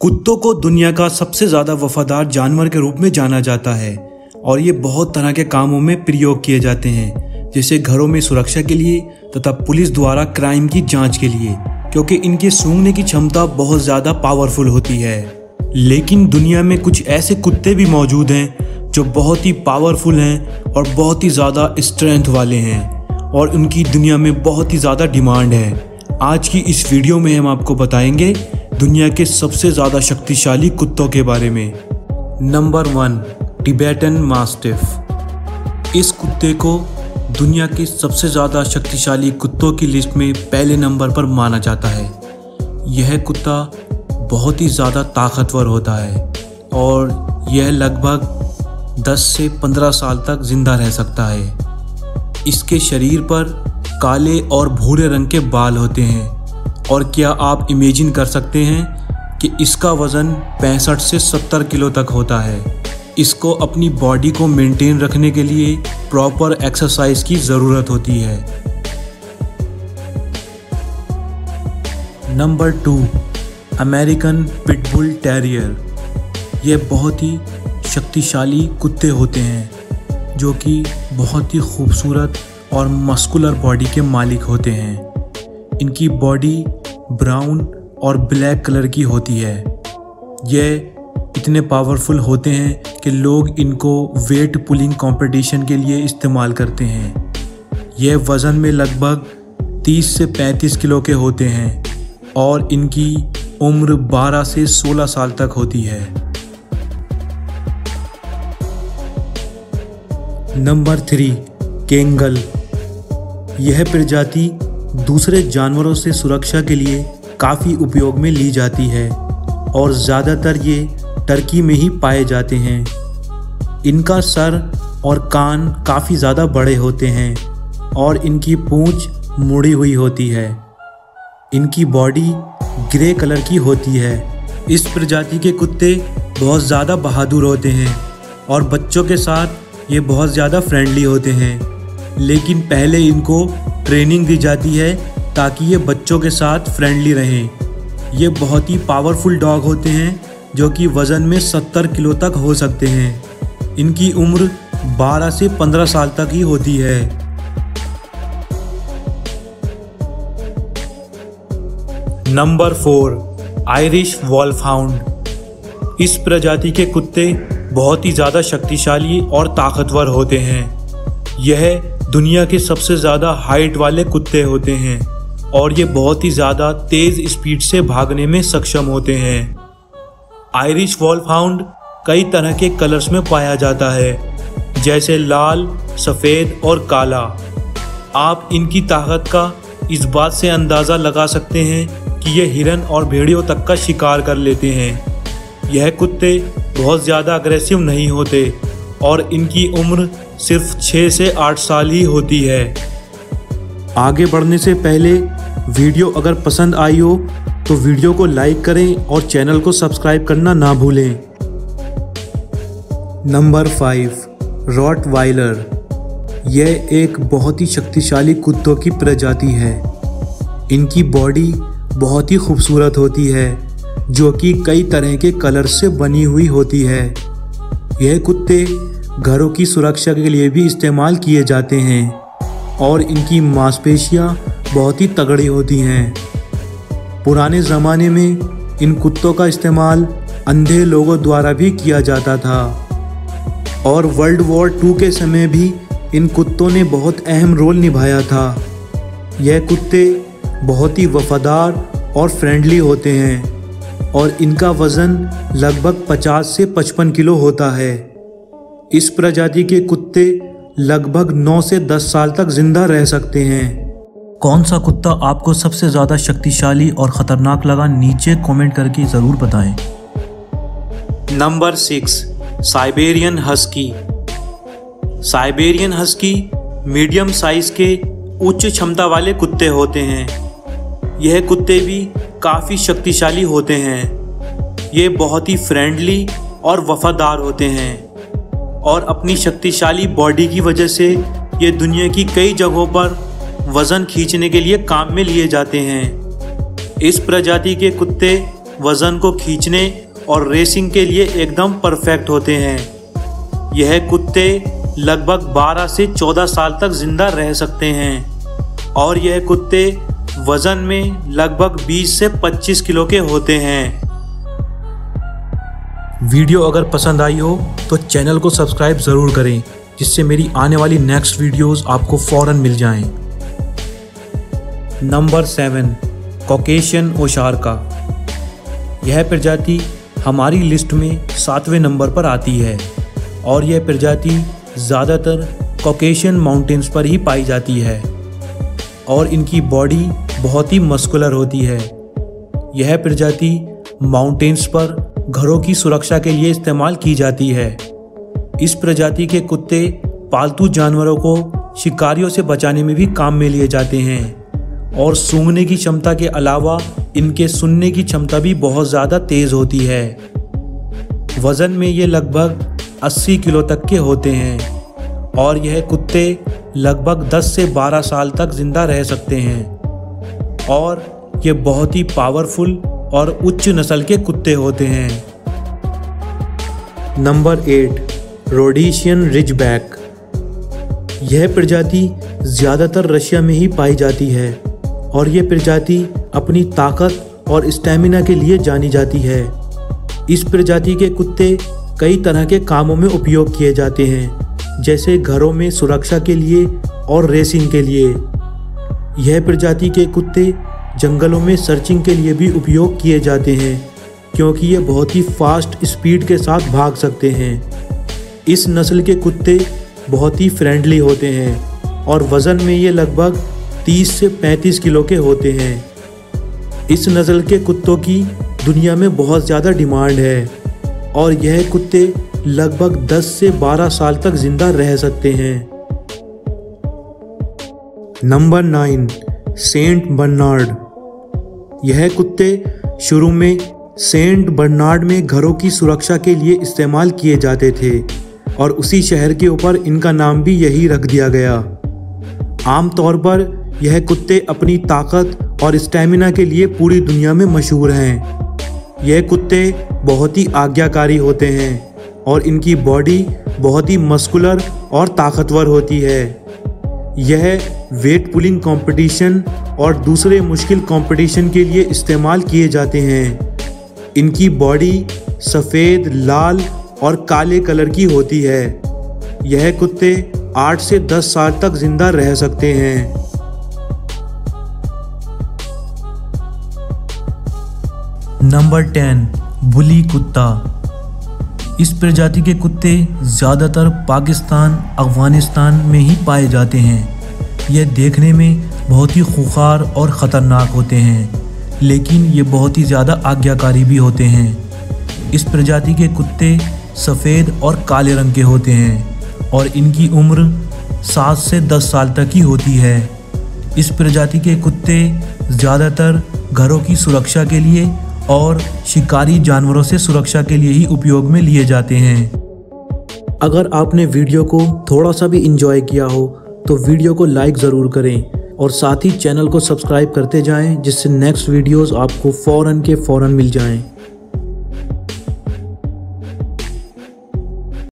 कुत्तों को दुनिया का सबसे ज़्यादा वफादार जानवर के रूप में जाना जाता है और ये बहुत तरह के कामों में प्रयोग किए जाते हैं, जैसे घरों में सुरक्षा के लिए तथा पुलिस द्वारा क्राइम की जांच के लिए, क्योंकि इनके सूंघने की क्षमता बहुत ज़्यादा पावरफुल होती है। लेकिन दुनिया में कुछ ऐसे कुत्ते भी मौजूद हैं जो बहुत ही पावरफुल हैं और बहुत ही ज़्यादा स्ट्रेंथ वाले हैं और उनकी दुनिया में बहुत ही ज़्यादा डिमांड है। आज की इस वीडियो में हम आपको बताएंगे दुनिया के सबसे ज़्यादा शक्तिशाली कुत्तों के बारे में। Number 1, Tibetan mastiff. इस कुत्ते को दुनिया के सबसे ज़्यादा शक्तिशाली कुत्तों की लिस्ट में पहले नंबर पर माना जाता है। यह कुत्ता बहुत ही ज़्यादा ताकतवर होता है और यह लगभग 10 से 15 साल तक ज़िंदा रह सकता है। इसके शरीर पर काले और भूरे रंग के बाल होते हैं और क्या आप इमेजिन कर सकते हैं कि इसका वज़न 65 से 70 किलो तक होता है। इसको अपनी बॉडी को मेंटेन रखने के लिए प्रॉपर एक्सरसाइज की ज़रूरत होती है। Number 2, American pitbull terrier. ये बहुत ही शक्तिशाली कुत्ते होते हैं जो कि बहुत ही खूबसूरत और मस्कुलर बॉडी के मालिक होते हैं। इनकी बॉडी ब्राउन और ब्लैक कलर की होती है। ये इतने पावरफुल होते हैं कि लोग इनको वेट पुलिंग कंपटीशन के लिए इस्तेमाल करते हैं। ये वज़न में लगभग 30 से 35 किलो के होते हैं और इनकी उम्र 12 से 16 साल तक होती है। Number 3, Kangal. यह प्रजाति दूसरे जानवरों से सुरक्षा के लिए काफ़ी उपयोग में ली जाती है और ज़्यादातर ये टर्की में ही पाए जाते हैं। इनका सर और कान काफ़ी ज़्यादा बड़े होते हैं और इनकी पूंछ मुड़ी हुई होती है। इनकी बॉडी ग्रे कलर की होती है। इस प्रजाति के कुत्ते बहुत ज़्यादा बहादुर होते हैं और बच्चों के साथ ये बहुत ज़्यादा फ्रेंडली होते हैं, लेकिन पहले इनको ट्रेनिंग दी जाती है ताकि ये बच्चों के साथ फ्रेंडली रहें। ये बहुत ही पावरफुल डॉग होते हैं जो कि वज़न में 70 किलो तक हो सकते हैं। इनकी उम्र 12 से 15 साल तक ही होती है। Number 4, Irish wolfhound. इस प्रजाति के कुत्ते बहुत ही ज़्यादा शक्तिशाली और ताकतवर होते हैं। यह दुनिया के सबसे ज़्यादा हाइट वाले कुत्ते होते हैं और ये बहुत ही ज़्यादा तेज़ स्पीड से भागने में सक्षम होते हैं। आयरिश वॉल्फहाउंड कई तरह के कलर्स में पाया जाता है, जैसे लाल, सफ़ेद और काला। आप इनकी ताकत का इस बात से अंदाज़ा लगा सकते हैं कि ये हिरन और भेड़ियों तक का शिकार कर लेते हैं। यह कुत्ते बहुत ज़्यादा अग्रेसिव नहीं होते और इनकी उम्र सिर्फ 6 से 8 साल ही होती है। आगे बढ़ने से पहले वीडियो अगर पसंद आई हो तो वीडियो को लाइक करें और चैनल को सब्सक्राइब करना ना भूलें। Number 5, rottweiler. यह एक बहुत ही शक्तिशाली कुत्तों की प्रजाति है। इनकी बॉडी बहुत ही खूबसूरत होती है जो कि कई तरह के कलर से बनी हुई होती है। यह कुत्ते घरों की सुरक्षा के लिए भी इस्तेमाल किए जाते हैं और इनकी मांसपेशियां बहुत ही तगड़ी होती हैं। पुराने ज़माने में इन कुत्तों का इस्तेमाल अंधे लोगों द्वारा भी किया जाता था और वर्ल्ड वॉर 2 के समय भी इन कुत्तों ने बहुत अहम रोल निभाया था। यह कुत्ते बहुत ही वफादार और फ्रेंडली होते हैं और इनका वज़न लगभग 50 से 55 किलो होता है। इस प्रजाति के कुत्ते लगभग 9 से 10 साल तक जिंदा रह सकते हैं। कौन सा कुत्ता आपको सबसे ज़्यादा शक्तिशाली और ख़तरनाक लगा, नीचे कमेंट करके ज़रूर बताएं। Number 6, Siberian husky. Siberian husky medium size के उच्च क्षमता वाले कुत्ते होते हैं। यह कुत्ते भी काफ़ी शक्तिशाली होते हैं। ये बहुत ही फ्रेंडली और वफादार होते हैं और अपनी शक्तिशाली बॉडी की वजह से ये दुनिया की कई जगहों पर वज़न खींचने के लिए काम में लिए जाते हैं। इस प्रजाति के कुत्ते वजन को खींचने और रेसिंग के लिए एकदम परफेक्ट होते हैं। यह कुत्ते लगभग 12 से 14 साल तक जिंदा रह सकते हैं और यह कुत्ते वजन में लगभग 20 से 25 किलो के होते हैं। वीडियो अगर पसंद आई हो तो चैनल को सब्सक्राइब ज़रूर करें, जिससे मेरी आने वाली नेक्स्ट वीडियोस आपको फ़ौरन मिल जाएं। Number 7, Caucasian ovcharka. यह प्रजाति हमारी लिस्ट में 7वें नंबर पर आती है और यह प्रजाति ज़्यादातर कॉकेशियन माउंटेन्स पर ही पाई जाती है और इनकी बॉडी बहुत ही मस्कुलर होती है। यह प्रजाति माउंटेन्स पर घरों की सुरक्षा के लिए इस्तेमाल की जाती है। इस प्रजाति के कुत्ते पालतू जानवरों को शिकारियों से बचाने में भी काम में लिए जाते हैं और सूंघने की क्षमता के अलावा इनके सुनने की क्षमता भी बहुत ज़्यादा तेज़ होती है। वज़न में ये लगभग 80 किलो तक के होते हैं और यह कुत्ते लगभग 10 से 12 साल तक जिंदा रह सकते हैं और ये बहुत ही पावरफुल और उच्च नस्ल के कुत्ते होते हैं। Number 8, Rhodesian ridgeback. यह प्रजाति ज़्यादातर रशिया में ही पाई जाती है और यह प्रजाति अपनी ताकत और स्टैमिना के लिए जानी जाती है। इस प्रजाति के कुत्ते कई तरह के कामों में उपयोग किए जाते हैं, जैसे घरों में सुरक्षा के लिए और रेसिंग के लिए। यह प्रजाति के कुत्ते जंगलों में सर्चिंग के लिए भी उपयोग किए जाते हैं, क्योंकि ये बहुत ही फास्ट स्पीड के साथ भाग सकते हैं। इस नस्ल के कुत्ते बहुत ही फ्रेंडली होते हैं और वज़न में ये लगभग 30 से 35 किलो के होते हैं। इस नस्ल के कुत्तों की दुनिया में बहुत ज़्यादा डिमांड है और यह कुत्ते लगभग 10 से 12 साल तक जिंदा रह सकते हैं। Number 9, Saint Bernard. यह कुत्ते शुरू में सेंट बर्नार्ड में घरों की सुरक्षा के लिए इस्तेमाल किए जाते थे और उसी शहर के ऊपर इनका नाम भी यही रख दिया गया। आमतौर पर यह कुत्ते अपनी ताकत और स्टैमिना के लिए पूरी दुनिया में मशहूर हैं। यह कुत्ते बहुत ही आज्ञाकारी होते हैं और इनकी बॉडी बहुत ही मस्कुलर और ताकतवर होती है। यह वेट पुलिंग कंपटीशन और दूसरे मुश्किल कंपटीशन के लिए इस्तेमाल किए जाते हैं। इनकी बॉडी सफ़ेद, लाल और काले कलर की होती है। यह कुत्ते 8 से 10 साल तक जिंदा रह सकते हैं। नंबर 10, बुली कुत्ता। इस प्रजाति के कुत्ते ज़्यादातर पाकिस्तान, अफ़गानिस्तान में ही पाए जाते हैं। यह देखने में बहुत ही खूंखार और ख़तरनाक होते हैं, लेकिन ये बहुत ही ज़्यादा आज्ञाकारी भी होते हैं। इस प्रजाति के कुत्ते सफ़ेद और काले रंग के होते हैं और इनकी उम्र 7 से 10 साल तक ही होती है। इस प्रजाति के कुत्ते ज़्यादातर घरों की सुरक्षा के लिए और शिकारी जानवरों से सुरक्षा के लिए ही उपयोग में लिए जाते हैं। अगर आपने वीडियो को थोड़ा सा भी एंजॉय किया हो तो वीडियो को लाइक ज़रूर करें और साथ ही चैनल को सब्सक्राइब करते जाएं, जिससे नेक्स्ट वीडियोस आपको फ़ौरन के फ़ौरन मिल जाएं।